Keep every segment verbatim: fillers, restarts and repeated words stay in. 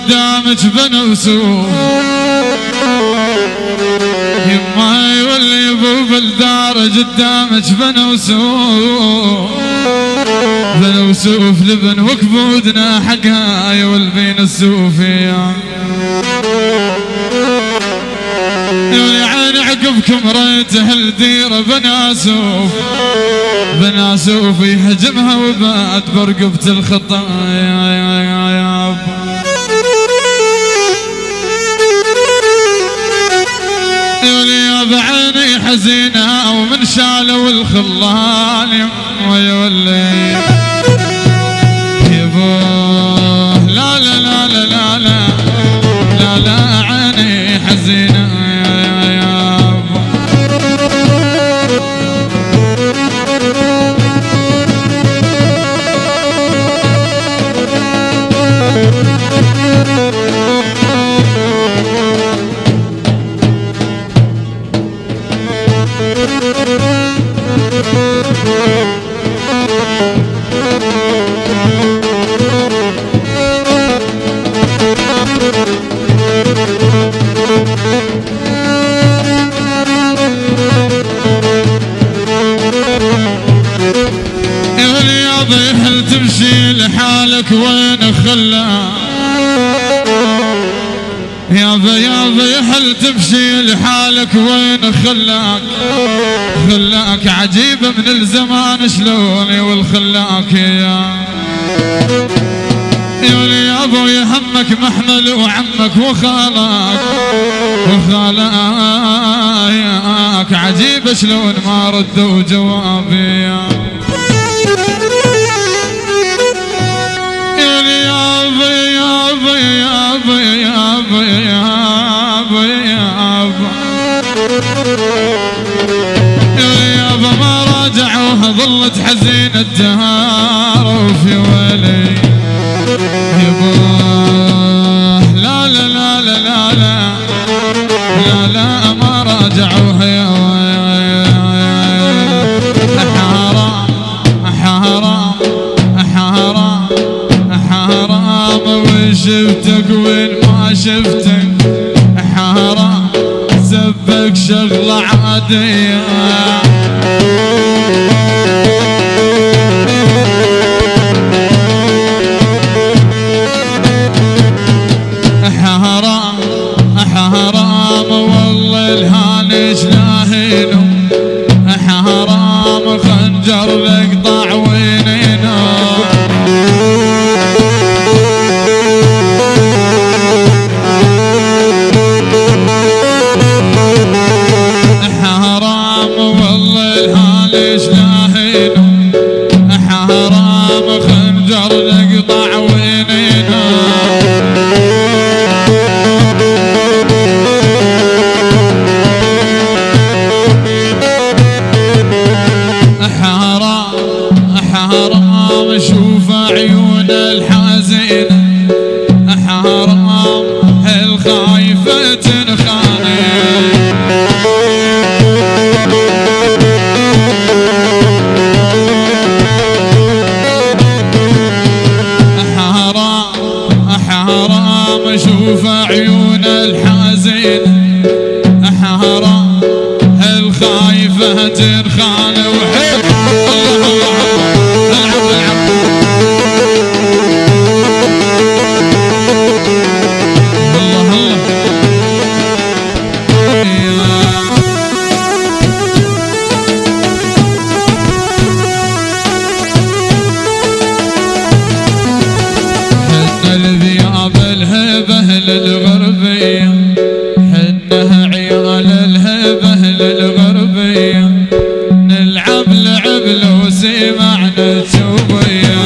قدامك بنوسوف يما يولي ابو بالدار قدامك بنوسوف بنوسوف لبن وكبودنا حقها يولبين السوفية يولي عين عقبكم ريته الديرة بناسوف بناسوف يهجمها وبات برقبة الخطايا يا يا يا يولي يا بعيني حزينة ومن شالوا الخلال ويولي يبوه لا لا لا لا لا لا لا لا عيني حزينة يا يا تمشي لحالك وين خلاك يابا يابا هل تمشي لحالك وين خلاك خلاك عجيبة من الزمان شلوني والخلاك يا يولي يا ابو يهمك محمل وعمك وخالك وخالك عجيبة شلون ما ردوا جوابي يا يابا ما راجعوها ظلت حزينة الدهار وفي ويلي يبوه لا لا لا لا لا لا لا لا ما راجعوها يا حرام حرام حرام حرام وشفتك وين ما شفتك حرام سبك شغلة عادية حرام حرام والله الهانش لاهينه حرام خنجر لقطع وينينه شوف عيون الحزينة حرام الخايفة تنخاني حرام حرام شوف عيون الحزينة حرام الخايفة تنخاني وحب للغربية حنها عيال الهبة للغربية نلعب لعب لو سمعنا الشوبية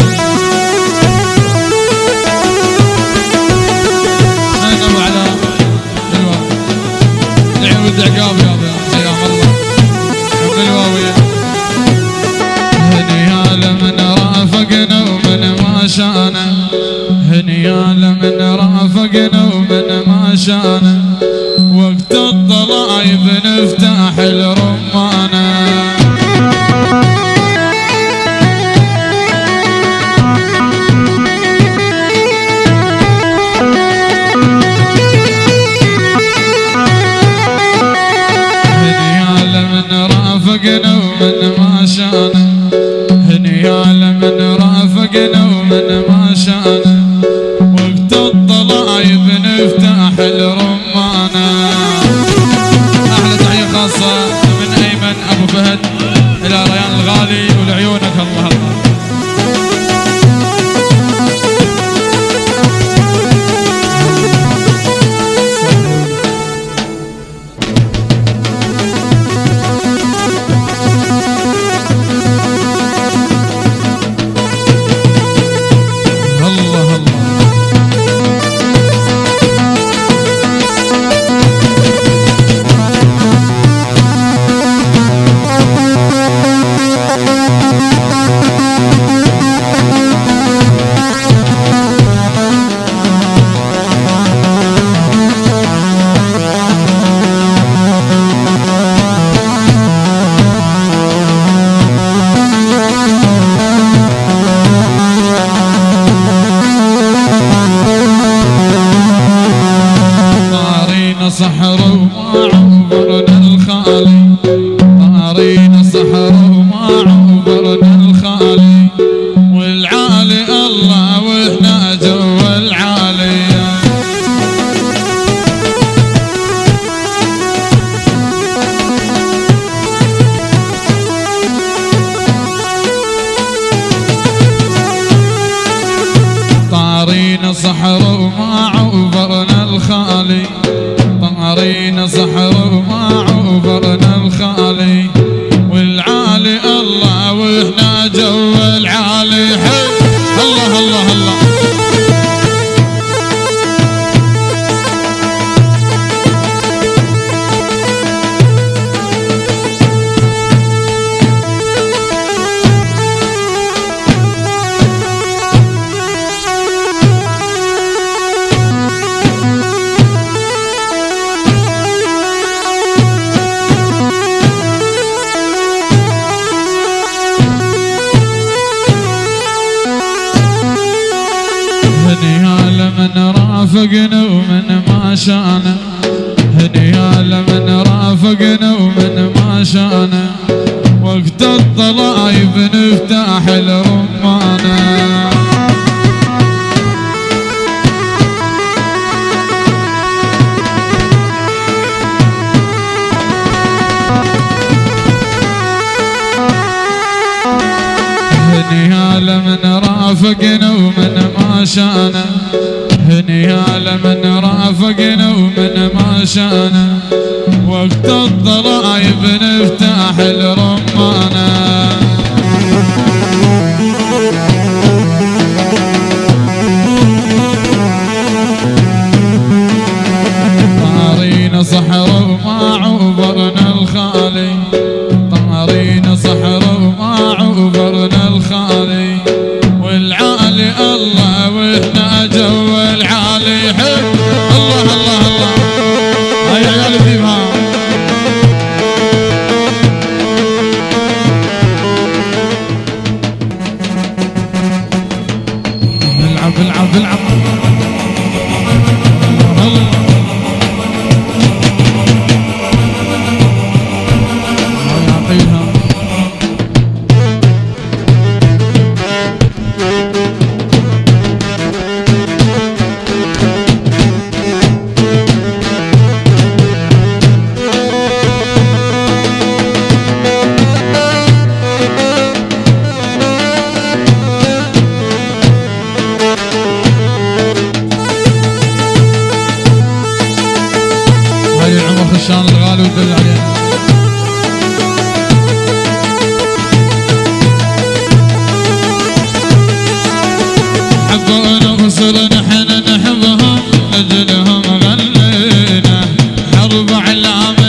أنا وعلى العود عقاب يا حياك الله عبد الواوية هنيال من رافقنا ومن ما شانا هنيال من رافقنا ومن ما شانا وقت الضلايب نفتح الرمانة رافقنا ومن ما شانا، هنياله من رافقنا ومن ما شانا، وقت الضلايب نفتح الرمانة. أحلى تحية خاصة من أيمن أبو فهد إلى ريان الغالي ولعيونك الله الله. صحر وما عبرنا الخالي، طارينا صحر وما عبرنا الخالي، والعالي الله واحنا جوا العالي. طارينا صحر وما عبرنا الخالي، طارينا صحر وما عبرنا الخالي، والعالي الله واحنا جوا العالي. حي الله الله الله. هنياله من رافقنا ومن ما شانا، هنياله من رافقنا ومن ما شانا، وقت الضلايب نفتح الرمانة. هنياله من رافقنا ومن ما شانا، هنياله من رافقنا ومن ما شانا، وقت الضلايب نفتح الرمانة. طارينا صحر وما عبرنا الخالي، طارينا صحر وما عبرنا الخالي، والعالي الله واحنا جوا العالي. حي الله الله الله. هيا عيال الذيبها. العب العب العب. خشان الغالي ودل علينا. حبونا وصرنا حنا نحبهم، أجلهم غنينا حرب علام